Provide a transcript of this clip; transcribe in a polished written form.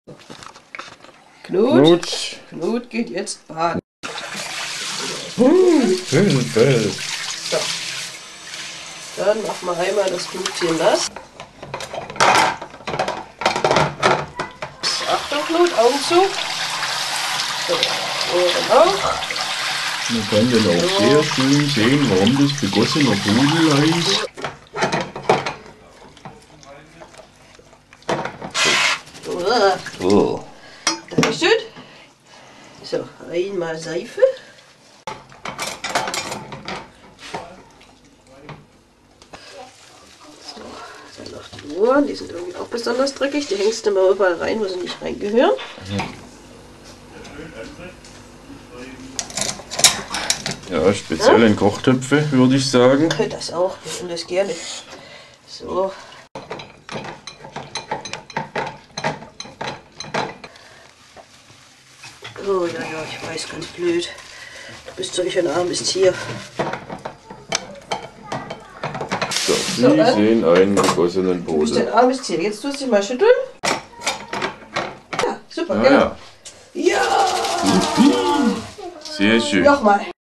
Knut geht jetzt baden. Schönes Fell. So. Dann machen wir einmal das Blutchen nass. Achtung Knut, Augen zu. So, Ohren auch. Man kann dann auch sehr schön sehen, warum das begossener Pudel heißt. Oh. Dankeschön. So, einmal Seife. So, dann noch die Ohren, die sind irgendwie auch besonders dreckig. Die hängst du mal überall rein, wo sie nicht reingehören. Ja, speziell in Kochtöpfe würde ich sagen. Das auch, wir tun das gerne. So. Oh ja, ich weiß, ganz blöd. Du bist solch ein armes Tier. So, Sie sehen einen begossenen Du bist Pudel. ein armes Tier. Jetzt tust du dich mal schütteln. Ja, super, genau. Ja. Ja! Sehr schön. Nochmal.